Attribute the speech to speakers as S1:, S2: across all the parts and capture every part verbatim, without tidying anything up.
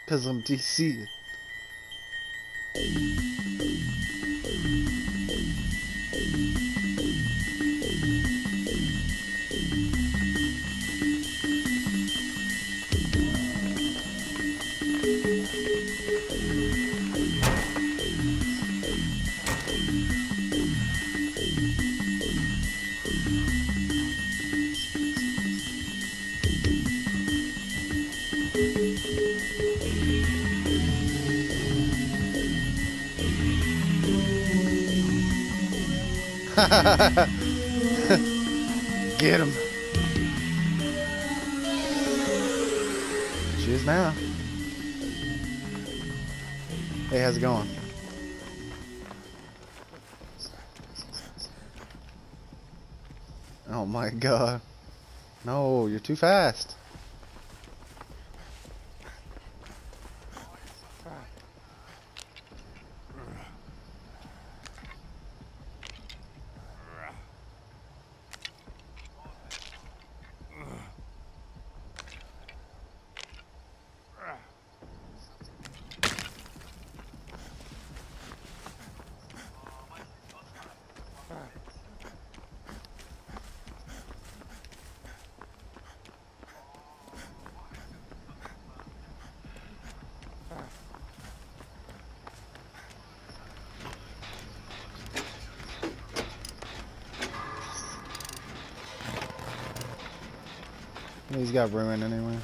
S1: Cause I'm D C. Get him. She is now. Hey, how's it going? Oh my god. No, you're too fast. He's got ruin anyway.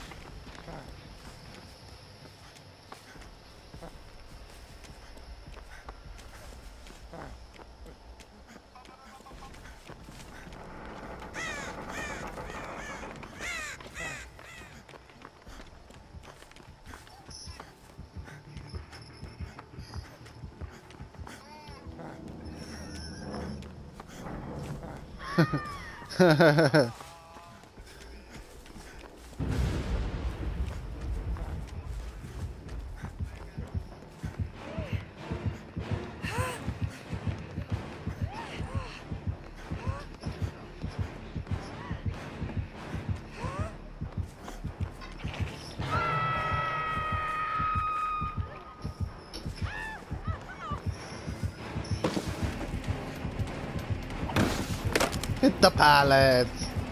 S1: Hit the pallet.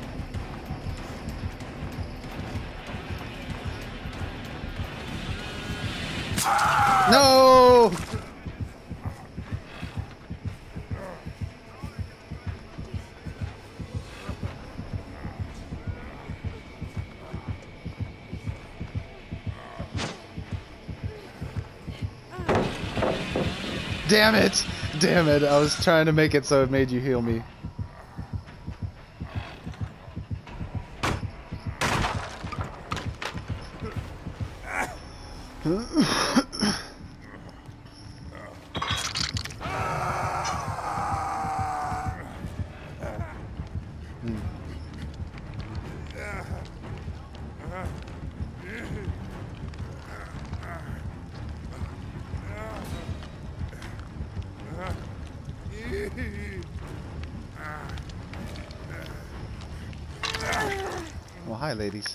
S1: No! Damn it! Damn it! I was trying to make it so it made you heal me. Well, hi, ladies.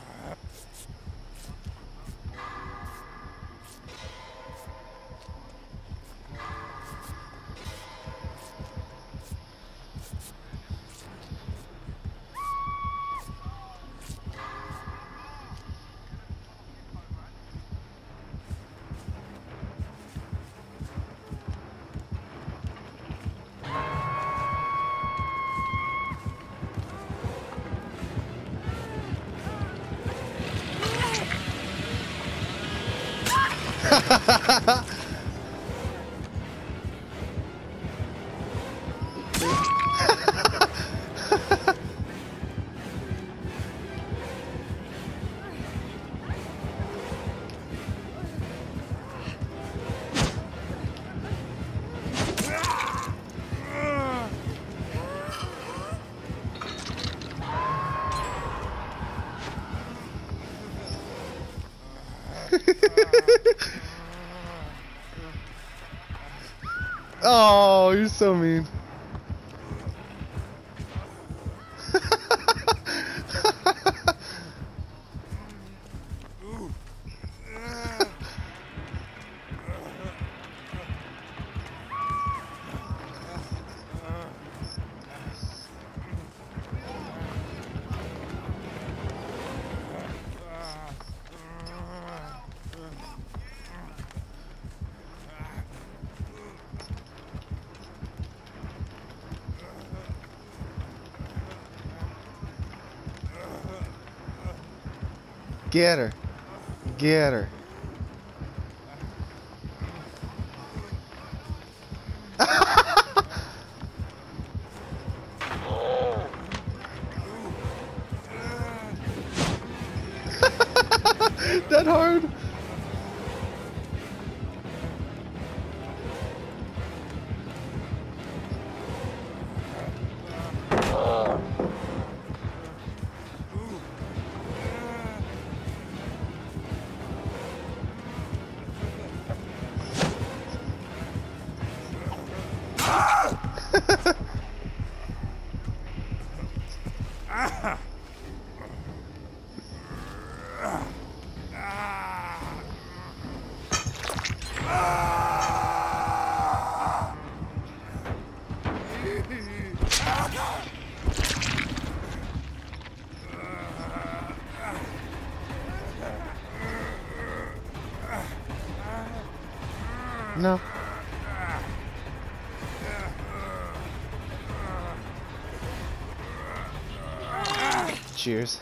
S1: Oh, you're so mean. Get her. Get her. That hard. No. Cheers.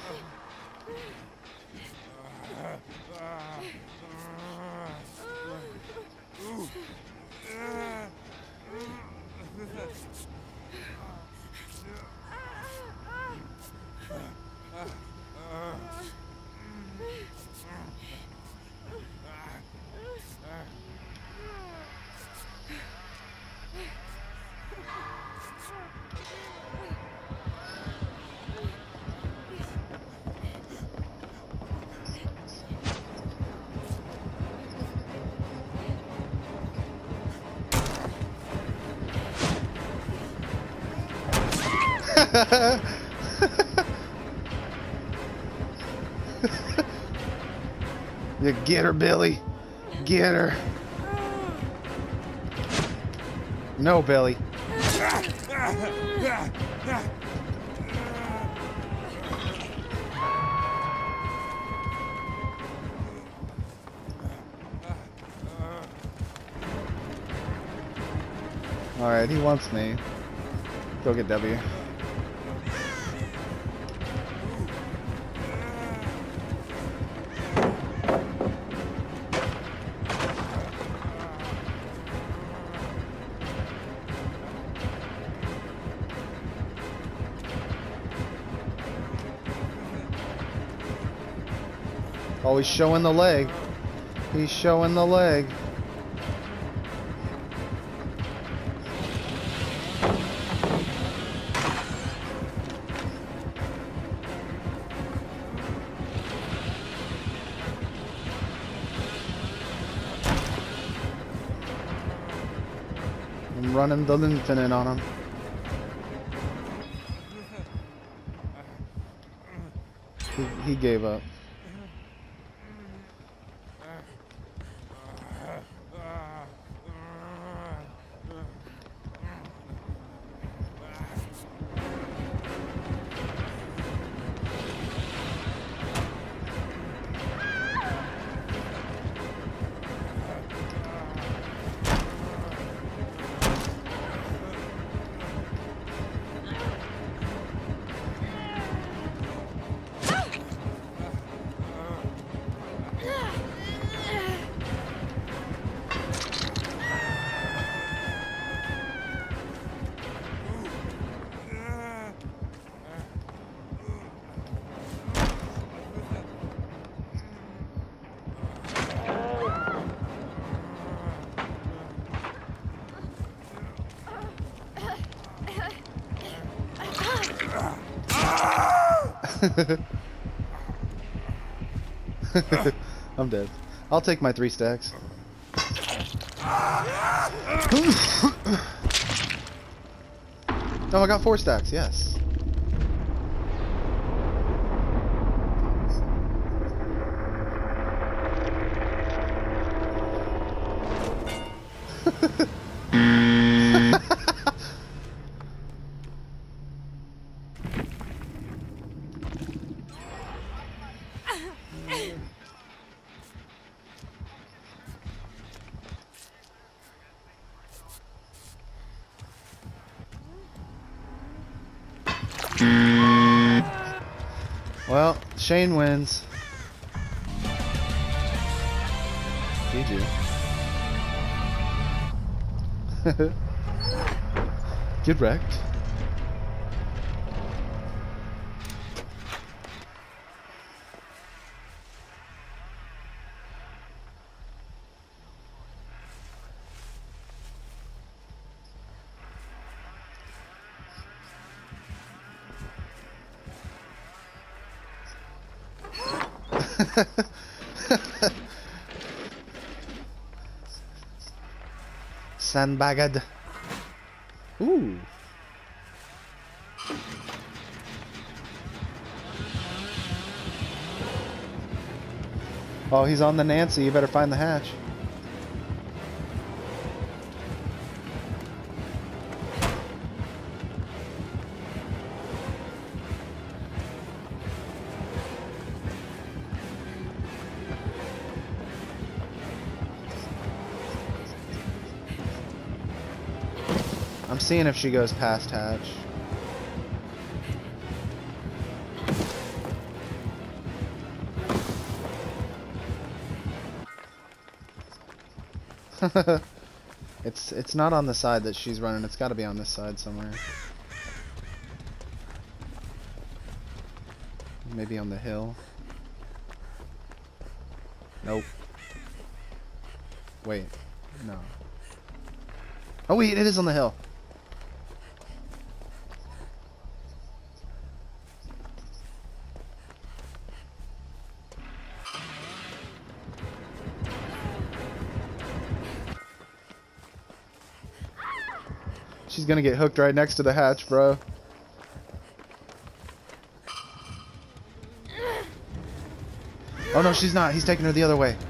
S1: You get her, Billy. Get her. No, Billy. Alright, he wants me. Go get W. Oh, he's showing the leg. He's showing the leg. I'm running the infinite on him. He, he gave up. I'm dead. I'll take my three stacks. Oh, I got four stacks, yes. Well, Shane wins. G G. Get wrecked. Sandbagged. Ooh. Oh, he's on the Nancy. You better find the hatch. I'm seeing if she goes past hatch. it's it's not on the side that she's running. It's got to be on this side somewhere. Maybe on the hill. Nope. Wait. No. Oh wait, it is on the hill. She's gonna get hooked right next to the hatch, bro. Oh no, she's not. He's taking her the other way.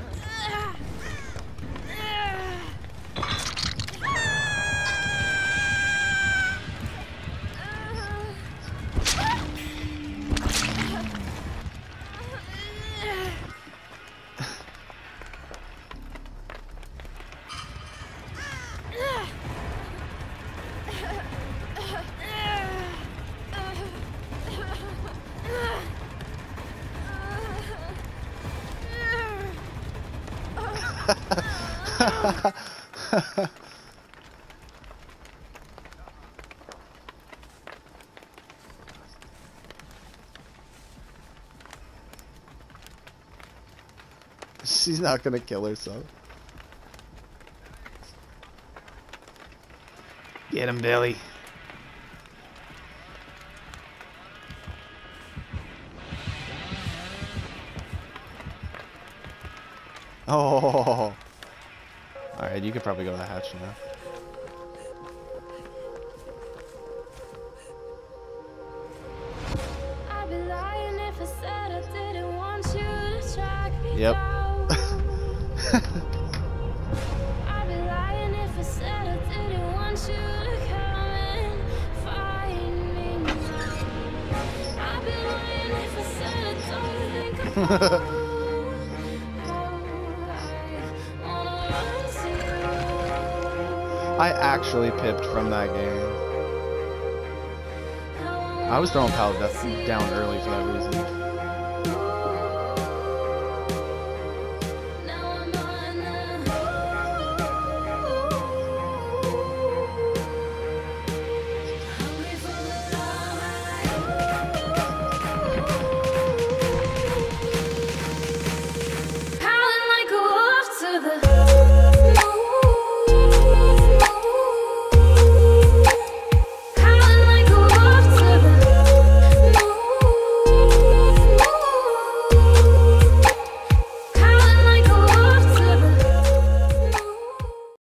S1: She's not gonna kill herself. Get him, Billy. Oh. Alright, you could probably go to the hatch now.
S2: I'd be lying if I said I didn't want you to track me
S1: Yep.
S2: down. I'd be lying if I said I didn't want you to come and find me now. I'd be lying if I said I don't think about you.
S1: I actually pipped from that game. I was throwing pallet death down early for that reason.